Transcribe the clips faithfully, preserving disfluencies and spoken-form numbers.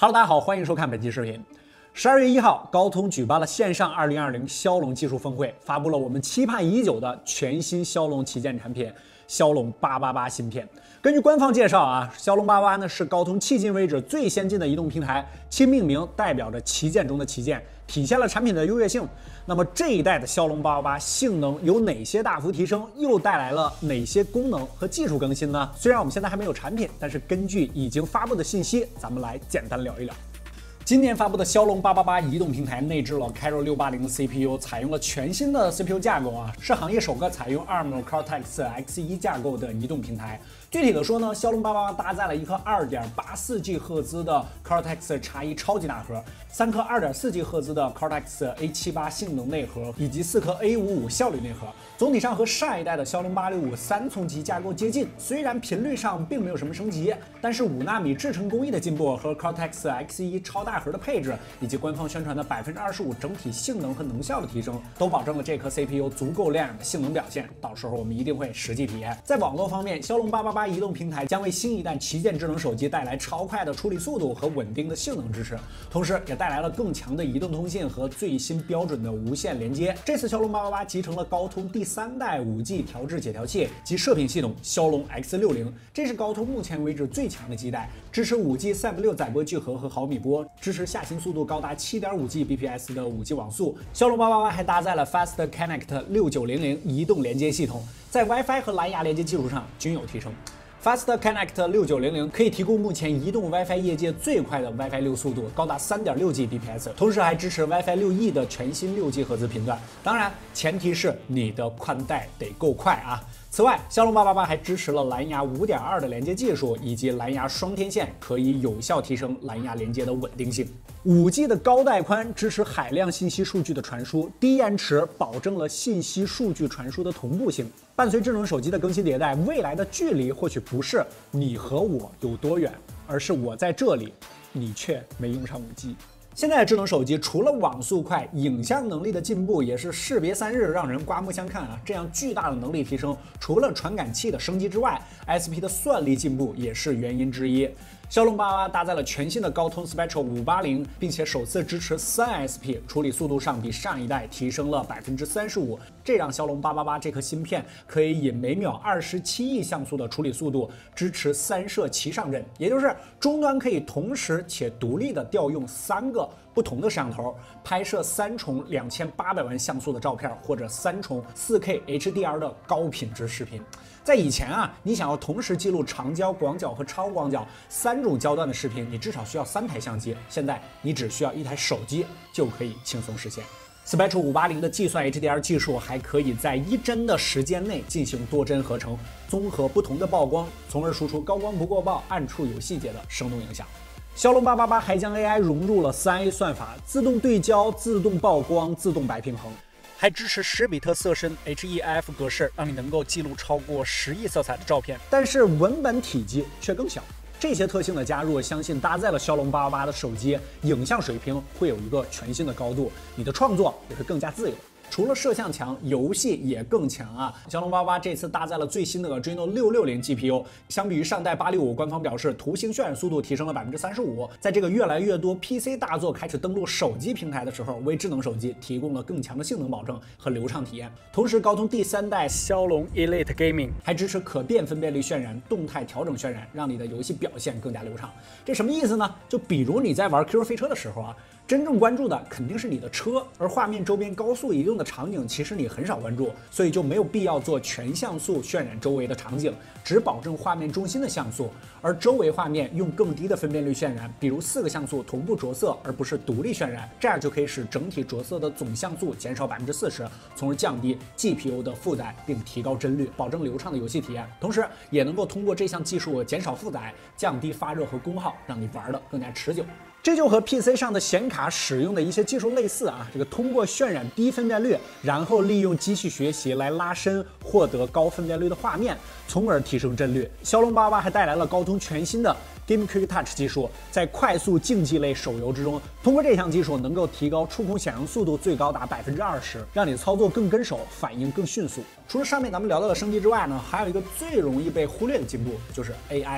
Hello， 大家好，欢迎收看本期视频。十二月一号，高通举办了线上二零二零骁龙技术峰会，发布了我们期盼已久的全新骁龙旗舰产品骁龙八八八芯片。根据官方介绍啊，骁龙八八八呢是高通迄今为止最先进的移动平台，其命名代表着旗舰中的旗舰，体现了产品的优越性。那么这一代的骁龙八八八性能有哪些大幅提升，又带来了哪些功能和技术更新呢？虽然我们现在还没有产品，但是根据已经发布的信息，咱们来简单聊一聊。今年发布的骁龙八八八移动平台内置了 Kirin 六八零的 C P U， 采用了全新的 C P U 架构啊，是行业首个采用 A R M Cortex X 一 架构的移动平台。具体的说呢，骁龙八八八搭载了一颗 二点八四 G 赫兹的 Cortex X 一超级大核，三颗 二点四 G 赫兹的 Cortex A 七八性能内核，以及四颗 A 五五效率内核。总体上和上一代的骁龙八六五三重级架构接近，虽然频率上并没有什么升级，但是五纳米制程工艺的进步和 Cortex X 一超大核的配置，以及官方宣传的 百分之二十五 整体性能和能效的提升，都保证了这颗 C P U 足够亮眼的性能表现。到时候我们一定会实际体验。在网络方面，骁龙八八八移动平台将为新一代旗舰智能手机带来超快的处理速度和稳定的性能支持，同时也带来了更强的移动通信和最新标准的无线连接。这次骁龙八八八集成了高通第三代 五 G 调制解调器及射频系统骁龙 X 六十，这是高通目前为止最强的基带，支持 五 G 赛博六载波聚合和毫米波，支持下行速度高达 七点五 G B P S 的 五 G 网速。骁龙八八八还搭载了 Fast Connect 六九零零移动连接系统，在 WiFi 和蓝牙连接基础上均有提升。Fast Connect 六九零零可以提供目前移动 WiFi 业界最快的 WiFi 六速度，高达 三点六 G B P S， 同时还支持 WiFi 六 E 的全新 六 G 赫兹频段。当然，前提是你的宽带得够快啊。此外，骁龙八八八还支持了蓝牙 五点二 的连接技术，以及蓝牙双天线，可以有效提升蓝牙连接的稳定性。五 G 的高带宽支持海量信息数据的传输，低延迟保证了信息数据传输的同步性。伴随智能手机的更新迭代，未来的距离或许不是你和我有多远，而是我在这里，你却没用上 五 G。现在的智能手机除了网速快，影像能力的进步也是士别三日，让人刮目相看啊！这样巨大的能力提升，除了传感器的升级之外 ，S P 的算力进步也是原因之一。骁龙八八八搭载了全新的高通 Spectral 五八零，并且首次支持 三 S P， 处理速度上比上一代提升了 百分之三十五， 这让骁龙八八八这颗芯片可以以每秒二十七亿像素的处理速度，支持三摄齐上阵，也就是终端可以同时且独立的调用三个不同的摄像头，拍摄三重两千八百万像素的照片，或者三重 四 K H D R 的高品质视频。在以前啊，你想要同时记录长焦、广角和超广角三种焦段的视频，你至少需要三台相机。现在你只需要一台手机就可以轻松实现。Spectral 五八零的计算 H D R 技术还可以在一帧的时间内进行多帧合成，综合不同的曝光，从而输出高光不过曝、暗处有细节的生动影像。骁龙八八八还将 A I 融入了 三 A 算法，自动对焦、自动曝光、自动白平衡，还支持十比特色深 H E I F 格式，让你能够记录超过十亿色彩的照片，但是文本体积却更小。这些特性的加入，相信搭载了骁龙八八八的手机，影像水平会有一个全新的高度，你的创作也会更加自由。除了摄像强，游戏也更强啊！骁龙八八八这次搭载了最新的 Adreno 六六零 G P U， 相比于上代八六五，官方表示图形渲染速度提升了 百分之三十五。在这个越来越多 P C 大作开始登陆手机平台的时候，为智能手机提供了更强的性能保证和流畅体验。同时，高通第三代骁龙 Elite Gaming 还支持可变分辨率渲染、动态调整渲染，让你的游戏表现更加流畅。这什么意思呢？就比如你在玩 Q Q 飞车的时候啊，真正关注的肯定是你的车，而画面周边高速移动的场景其实你很少关注，所以就没有必要做全像素渲染周围的场景，只保证画面中心的像素，而周围画面用更低的分辨率渲染，比如四个像素同步着色，而不是独立渲染，这样就可以使整体着色的总像素减少 百分之四十， 从而降低 G P U 的负载并提高帧率，保证流畅的游戏体验。同时也能够通过这项技术减少负载，降低发热和功耗，让你玩得更加持久。这就和 P C 上的显卡使用的一些技术类似啊，这个通过渲染低分辨率，然后利用机器学习来拉伸，获得高分辨率的画面，从而提升帧率。骁龙八八八还带来了高通全新的 Game Quick Touch 技术，在快速竞技类手游之中，通过这项技术能够提高触控显示速度最高达 百分之二十， 让你的操作更跟手，反应更迅速。除了上面咱们聊到的升级之外呢，还有一个最容易被忽略的进步，就是 A I。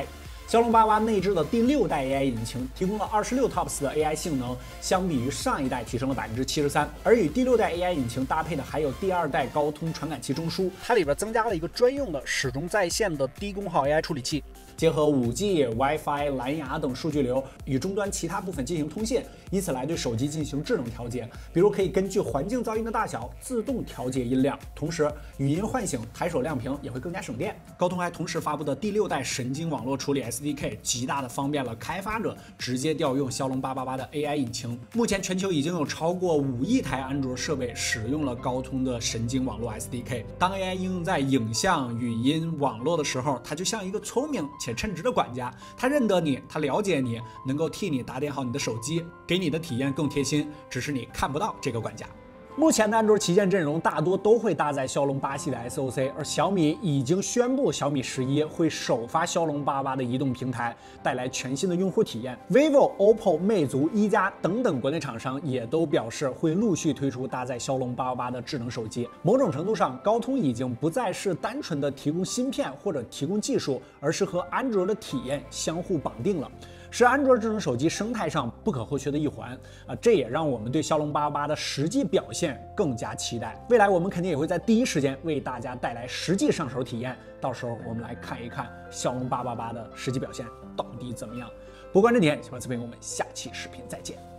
骁龙八八内置的第六代 A I 引擎提供了二十六 T O P S 的 A I 性能，相比于上一代提升了百分之七十三。而与第六代 A I 引擎搭配的还有第二代高通传感器中枢，它里边增加了一个专用的始终在线的低功耗 A I 处理器。 结合 五 G、WiFi、蓝牙等数据流与终端其他部分进行通信，以此来对手机进行智能调节。比如可以根据环境噪音的大小自动调节音量，同时语音唤醒、抬手亮屏也会更加省电。高通还同时发布的第六代神经网络处理 S D K， 极大的方便了开发者直接调用骁龙八八八的 A I 引擎。目前全球已经有超过五亿台安卓设备使用了高通的神经网络 S D K。当 A I 应用在影像、语音、网络的时候，它就像一个聪明且称职的管家，他认得你，他了解你，能够替你打点好你的手机，给你的体验更贴心，只是你看不到这个管家。目前的安卓旗舰阵容大多都会搭载骁龙八系的 S O C， 而小米已经宣布小米十一会首发骁龙八八的移动平台，带来全新的用户体验。vivo、O P P O、魅族、一加等等国内厂商也都表示会陆续推出搭载骁龙八八八的智能手机。某种程度上，高通已经不再是单纯的提供芯片或者提供技术，而是和安卓的体验相互绑定了。 是安卓智能手机生态上不可或缺的一环啊，这也让我们对骁龙八八八的实际表现更加期待。未来我们肯定也会在第一时间为大家带来实际上手体验，到时候我们来看一看骁龙八八八的实际表现到底怎么样。不关注点，喜欢视频，我们下期视频再见。